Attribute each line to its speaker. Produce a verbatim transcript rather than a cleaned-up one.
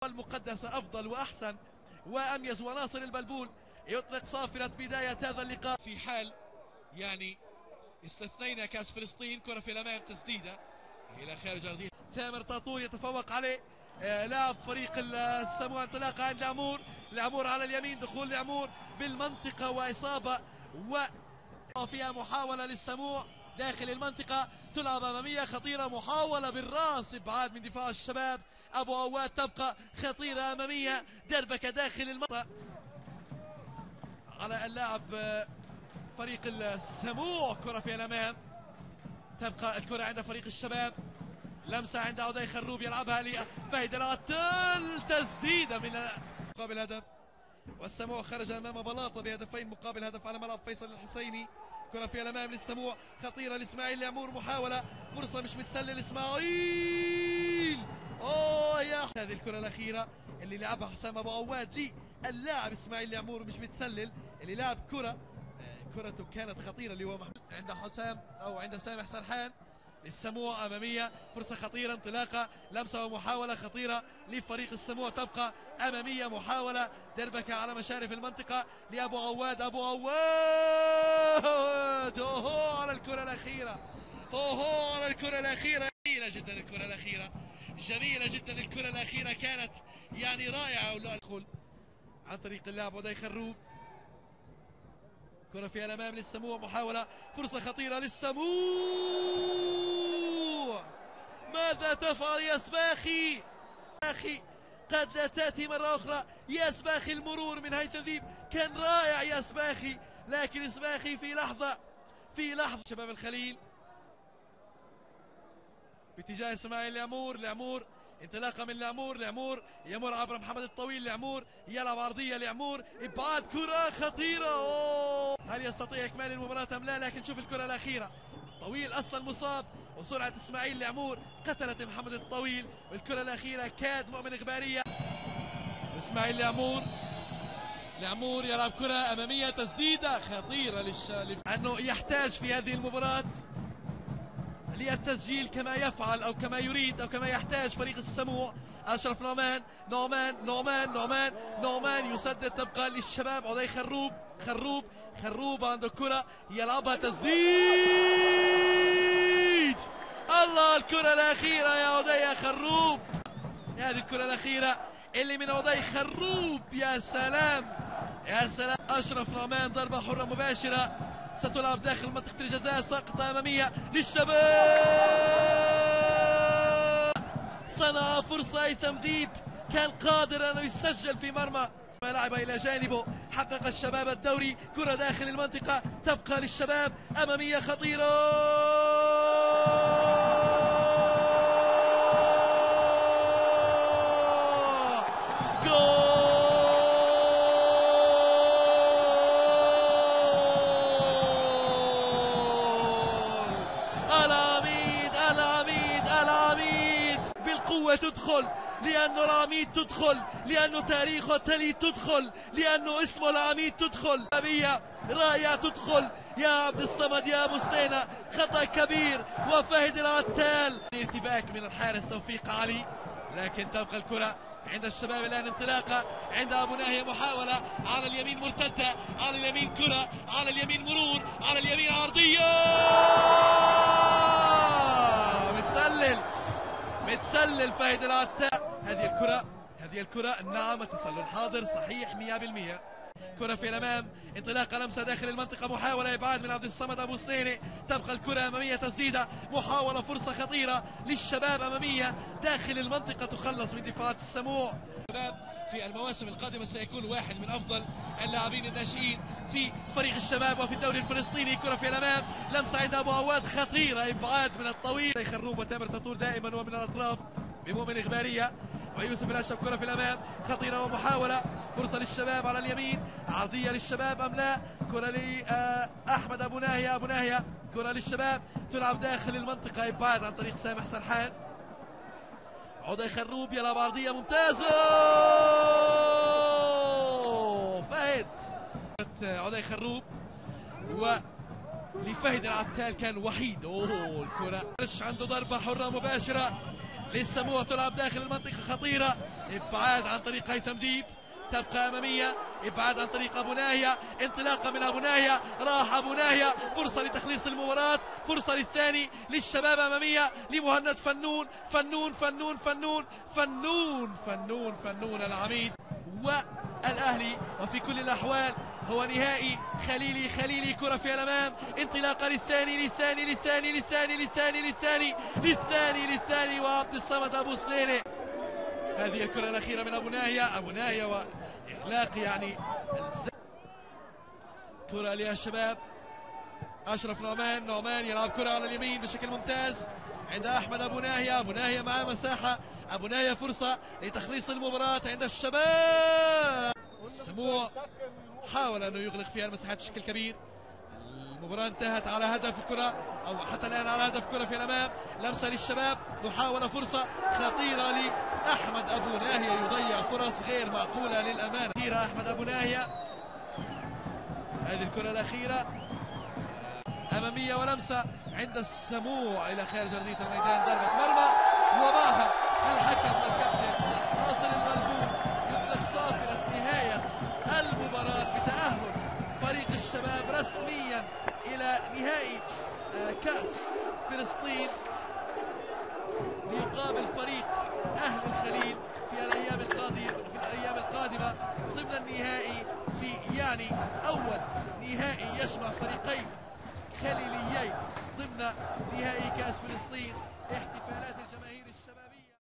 Speaker 1: المقدسة أفضل وأحسن وأميز. وناصر البلبول يطلق صافرة بداية هذا اللقاء. في حال يعني استثنينا كاس فلسطين، كرة في الأمام، تسديدة إلى خارج أرضية. تامر طاطور يتفوق عليه آه لاعب فريق السموة. انطلاقة عند لعمور، لعمور على اليمين، دخول لعمور بالمنطقة وإصابة، وفيها محاولة للسموع داخل المنطقة، تلعب أمامية خطيرة، محاولة بالراس، إبعاد من دفاع الشباب. أبو عواد تبقى خطيرة أمامية، دربكة داخل المنطقة على اللاعب فريق السموع. كرة في الأمام، تبقى الكرة عند فريق الشباب، لمسة عند عدي خروب يلعبها لفهد العتل، تسديدة من مقابل هدف، والسموع خرج أمام بلاطة بهدفين مقابل هدف على ملعب فيصل الحسيني. كرة في الأمام للسموع، خطيرة لإسماعيل لعمور، محاولة، فرصة مش متسلل إسماعيل. أوه يا هذه الكرة الأخيرة اللي لعبها حسام أبو عواد لي اللاعب إسماعيل لعمور، مش متسلل، اللي لعب كرة كرته كانت خطيرة اللي هو محمود عند حسام أو عند سامح سرحان. للسموع أمامية، فرصة خطيرة، انطلاقة، لمسة ومحاولة خطيرة لفريق السموع، تبقى أمامية، محاولة، دربكة على مشارف المنطقة لأبو عواد. أبو عواد أوهو على الكرة الأخيرة، أوهو على الكرة الأخيرة، جميلة جدا الكرة الأخيرة، جميلة جدا الكرة الأخيرة، كانت يعني رائعة. ولا الدخول عن طريق اللاعب عدي خروب. كرة في الأمام للسموع، محاولة، فرصة خطيرة للسموع. ماذا تفعل يا سباخي؟ أخي قد لا تأتي مرة أخرى يا سباخي. المرور من هيثم ذيب كان رائع يا سباخي، لكن سباخي في لحظة في لحظة شباب الخليل باتجاه اسماعيل لعمور. لعمور انطلاقه من لعمور، لعمور يمر عبر محمد الطويل، لعمور يلعب عرضيه لعمور، ابعاد، كره خطيره. أوه. هل يستطيع اكمال المباراه ام لا؟ لكن شوف الكره الاخيره، طويل اصلا مصاب، وسرعه اسماعيل لعمور قتلت محمد الطويل، والكره الاخيره كاد مؤمن اخباريه. اسماعيل لعمور، لعمور يلعب كره اماميه، تسديده خطيره للشالف، انه يحتاج في هذه المباراه للتسجيل كما يفعل او كما يريد او كما يحتاج فريق السموع. اشرف نعمان، نعمان نعمان نعمان نعمان يسدد، تبقى للشباب. عدي خروب، خروب خروب عنده كرة يلعبها، تسديد. الله الكرة الأخيرة يا عدي يا خروب، هذه الكرة الأخيرة اللي من عدي خروب، يا سلام يا سلام. اشرف نعمان ضربة حرة مباشرة ستلعب داخل منطقة الجزاء، سقطة أمامية للشباب. صنع فرصة هيثم ذيب، كان قادر أنه يسجل في مرمى، ما لعب إلى جانبه، حقق الشباب الدوري. كرة داخل المنطقة تبقى للشباب، أمامية خطيرة، جول. بالقوة تدخل، لأنه العميد تدخل، لأنه تاريخه التالي تدخل، لأنه اسمه العميد تدخل، أبية رائعة تدخل يا عبد الصمد يا مستينة. خطأ كبير وفهد العتال، ارتباك من الحارس توفيق علي، لكن تبقى الكرة عند الشباب الآن. انطلاقة عند أبو ناهية، محاولة على اليمين، مرتدة على اليمين، كرة على اليمين، مرور على اليمين، عرضية، متسلل متسلل فهد العتال. هذه الكرة هذه الكرة نعم، التسلل حاضر صحيح مئة بالمئة. كرة في الأمام، انطلاقة، لمسة داخل المنطقة، محاولة إبعاد من عبد الصمد أبو سنيني، تبقى الكرة أمامية، تسديدة، محاولة، فرصة خطيرة للشباب أمامية داخل المنطقة، تخلص من دفاعات السموع. في المواسم القادمة سيكون واحد من أفضل اللاعبين الناشئين في فريق الشباب وفي الدوري الفلسطيني. كرة في الأمام، لمسة عند أبو عواد خطيرة، إبعاد من الطويل، خروب وتامر تطور دائما ومن الأطراف بمؤمن إخبارية ويوسف الأشرف. كرة في الأمام خطيرة ومحاولة، فرصة للشباب على اليمين، عرضية للشباب أم لا؟ كرة لأحمد أبو ناهية، أبو ناهية، كرة للشباب تلعب داخل المنطقة، إبعاد عن طريق سامح سرحان. عدي خروب يلعب عرضية ممتازة، فهد عدي خروب ولفهد العتال كان وحيد. اوه الكرة عنده ضربة حرة مباشرة للسموع، تلعب داخل المنطقة خطيرة، ابعاد عن طريق هيثم ديب، تبقى اماميه، ابعاد عن طريق ابو ناهيه، انطلاقه من ابو ناهيه، راح ابو ناهيه، فرصه لتخليص المباراه، فرصه للثاني للشباب اماميه لمهند فنون، فنون فنون فنون فنون فنون فنون العميد والاهلي. وفي كل الاحوال هو نهائي خليلي خليلي، كره في الامام، انطلاقه للثاني للثاني للثاني للثاني للثاني للثاني للثاني للثاني وعبد الصمد ابو سليله. هذه الكرة الأخيرة من أبو ناهية، أبو ناهية وإغلاق يعني كرة للشباب. أشرف نعمان، نعمان يلعب كرة على اليمين بشكل ممتاز عند أحمد أبو ناهية، أبو ناهية معاه مساحة، أبو ناهية فرصة لتخليص المباراة عند الشباب. سموع حاول أنه يغلق فيها المساحات بشكل كبير. المباراة انتهت على هدف الكرة، أو حتى الآن على هدف كرة في الأمام، لمسة للشباب، محاولة فرصة خطيرة لأحمد أبو ناهية، يضيع فرص غير معقولة للأمانة. خطيرة أحمد أبو ناهية، هذه الكرة الأخيرة أمامية ولمسة عند السموع إلى خارج أرضية الميدان، ضربة مرمى ومعها الحكم والكابتن ناصر الغلبون يطلق صافرة نهاية المباراة بتأهل فريق الشباب رسميا إلى نهائي كأس فلسطين ليقابل فريق أهل الخليل في الأيام القادمة في الأيام القادمة ضمن النهائي، في يعني أول نهائي يجمع فريقين خليليين ضمن نهائي كأس فلسطين. احتفالات